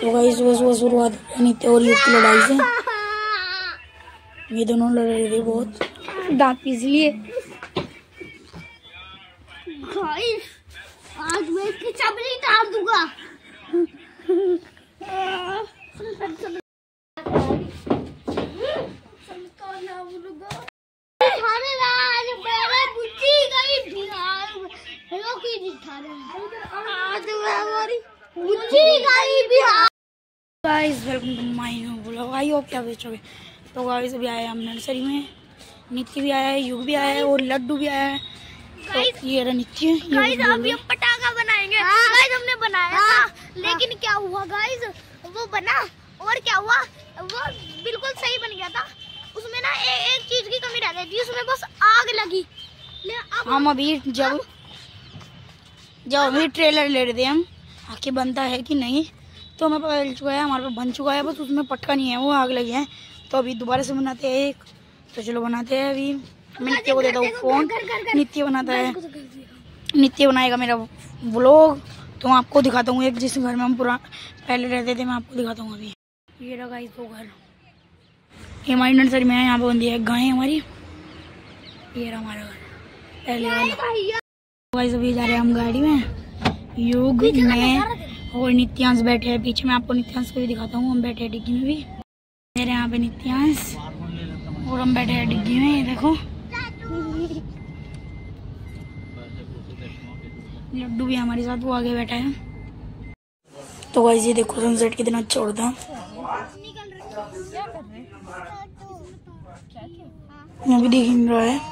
तो गाइस सुबह शुरुआत नित्य और युग की लड़ाई से। ये दोनों लड़ रहे थे बहुत, दांत पीस लिए। आज मैं इसकी चमड़ी तार दूंगा। Guys welcome to my new blog. I hope क्या बेचोगे। तो गाइस अभी आए हम नर्सरी में। नित्य भी आया है, युग भी आया है और लड्डू भी आया है। तो ये रहा नित्य। गाइस अभी हम पटाखा बनाएंगे। गाइस हमने बनाया था, लेकिन क्या हुआ गाइस, वो बना और क्या हुआ, वो बिल्कुल सही बन गया था। उसमें ना एक चीज की कमी रह गई थी, उसमें बस आग लगी। हम अभी जब अभी ट्रेलर ले रहे थे हम, आखिर बनता है कि नहीं, तो हमें पता चल चुका है हमारे पास बन चुका है, बस उसमें पटका नहीं है, वो आग लगी है। तो अभी दोबारा से बनाते हैं एक। तो चलो बनाते हैं। अभी मैं नित्य को देता हूँ फोन। नित्य बनाता है, नित्य बनाएगा मेरा व्लॉग। तो मैं आपको दिखाता हूँ एक, जिस घर में हम पहले रहते थे, मैं आपको दिखाता हूँ। अभी ये रहा गाइस वो घर, ये हमारी नर्सरी में है। यहाँ पे बंदी है गाय हमारी। ये रहा हमारा घर पहले वाला। गाइस अभी जा रहे हैं हम गाड़ी में। युग में और नित्यांश बैठे हैं पीछे। मैं आपको नित्यांश को भी दिखाता हूँ। हम बैठे हैं डिग्गी में भी। मेरे यहाँ पे नित्यांश और हम बैठे हैं डिग्गी में। ये देखो लड्डू भी हमारे साथ, वो आगे बैठा है। तो गाइस ये देखो सनसेट कितना अच्छा होता है। अभी दिख नहीं रहा है,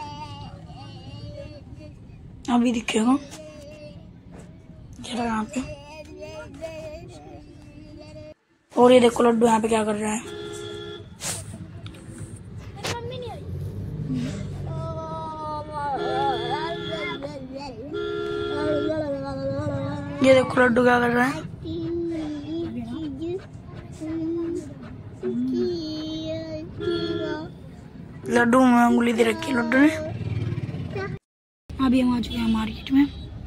अभी दिखेगा। चलो यहाँ पे, और ये देखो लड्डू यहाँ पे क्या कर रहा है। ये देखो लड्डू क्या कर रहा है। लड्डू में उंगली दे रखी है लड्डू ने। अभी हम आ चुके हैं मार्केट में।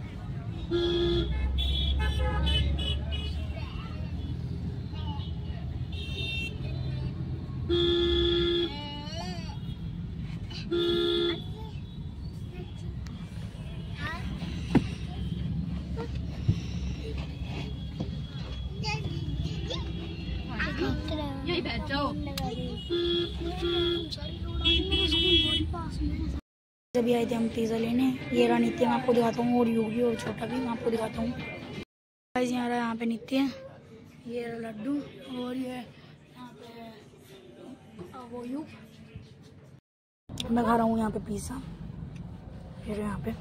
जब आए थे हम पिज़्ज़ा लेने। ये रहा नित्य, मैं आपको दिखाता हूँ, और युगी और छोटा भी मैं आपको दिखाता हूँ। गाइस यहाँ पे नित्य, ये रहा लड्डू, और ये यहाँ पे वो युग। मैं खा रहा हूँ यहाँ पे पिज़्ज़ा। फिर यहाँ पे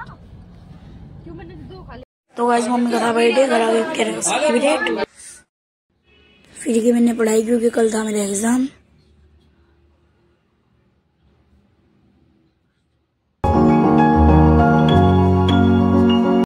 तो गाइस मम्मी का था बर्थडे, घर आके डेट। फिर की मैंने पढ़ाई, क्योंकि कल था मेरा एग्जाम।